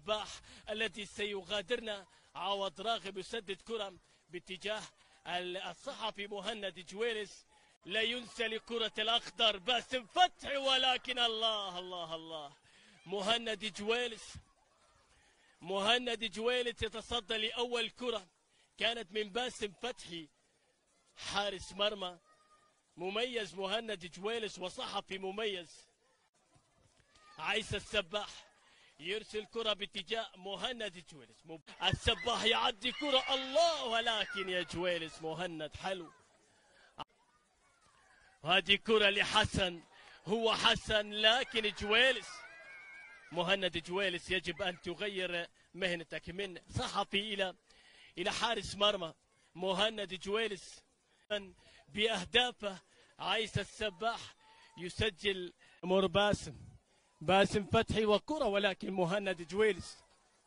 السباح الذي سيغادرنا. عوض راغب يسدد كرة باتجاه الصحفي مهند جويلس، لا ينسى لكرة الأخضر باسم فتحي، ولكن الله الله الله، مهند جويلس يتصدى لأول كرة كانت من باسم فتحي حارس مرمى مميز. مهند جويلس وصحفي مميز. عيسى السباح يرسل كرة باتجاه مهند جويلس، السباح يعدي كرة الله، ولكن يا جويلس مهند حلو. هذه كرة لحسن، هو حسن لكن جويلس، مهند جويلس يجب أن تغير مهنتك من صحفي إلى حارس مرمى. مهند جويلس بأهدافه. عيسى السباح يسجل مر باسم فتحي وكرة، ولكن مهند جويلس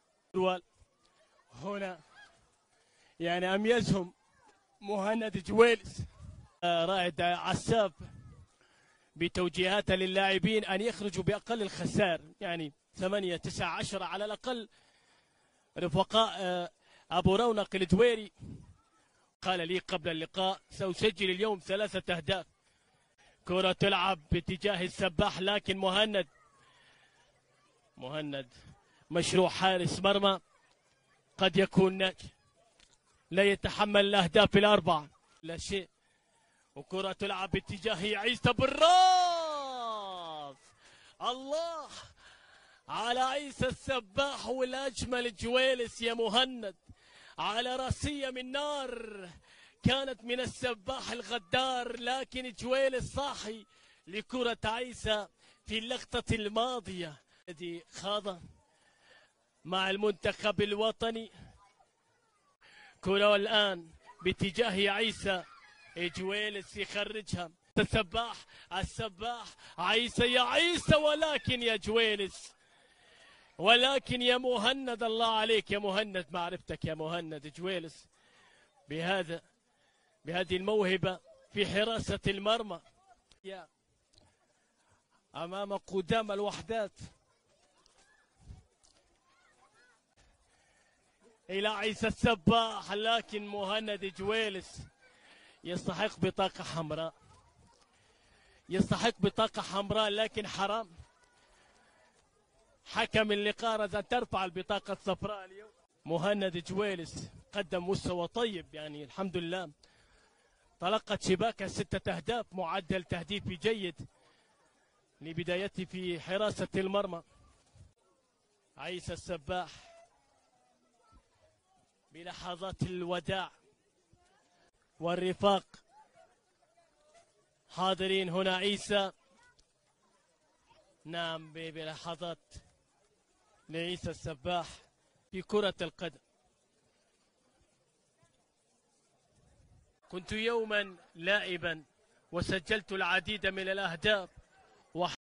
هنا يعني أميزهم مهند جويلس. رائد عساف بتوجيهاته للاعبين أن يخرجوا بأقل الخسائر، يعني 8 9 10 على الأقل. رفقاء أبو رونق الدويري قال لي قبل اللقاء سأسجل اليوم 3 أهداف. كرة تلعب باتجاه السباح، لكن مهند مشروع حارس مرمى قد يكون ناجح، لا يتحمل الأهداف الأربعة لا شيء. وكرة تلعب باتجاه عيسى بالراس، الله على عيسى السباح والأجمل جويلس يا مهند، على راسية من نار كانت من السباح الغدار، لكن جويلس صاحي لكرة عيسى في اللقطة الماضية الذي خاض مع المنتخب الوطني. كرة الآن باتجاه عيسى، جويلس يخرجها. السباح عيسى يا عيسى، ولكن يا جويلس، ولكن يا مهند الله عليك يا مهند، معرفتك يا مهند جويلس بهذه الموهبة في حراسة المرمى أمام قدام الوحدات. إلى عيسى السباح، لكن مهند جويلس يستحق بطاقة حمراء، لكن حرام حكم اللقاء أن ترفع البطاقة الصفراء اليوم. مهند جويلس قدم مستوى طيب، يعني الحمد لله طلقت شباكه 6 أهداف، معدل تهديفي جيد لبدايته في حراسة المرمى. عيسى السباح بلحظات الوداع والرفاق حاضرين هنا. عيسى نعم بلحظات لعيسى السباح في كرة القدم. كنت يوما لاعبا وسجلت العديد من الأهداف